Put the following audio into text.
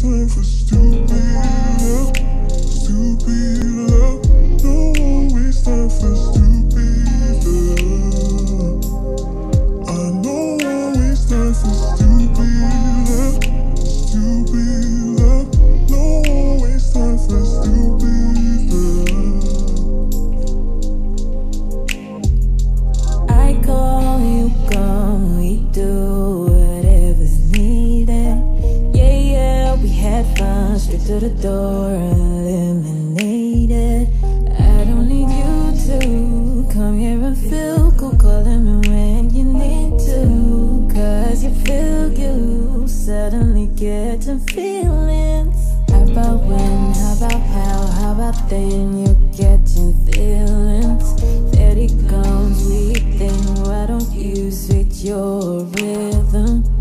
time for stupid love, stupid love. No waste time for stupid love. I know won't waste time for stupid love, stupid love. No waste time for stupid love. I call, you come, we do whatever's needed. Yeah, yeah, we had fun, straight to the door, eliminated. I don't need you to come here and feel cool, calling me when you need to. Cause you feel you suddenly getting feelings. How about when, how about how about then you're getting feelings? There it comes, we think, why don't you switch your rhythm?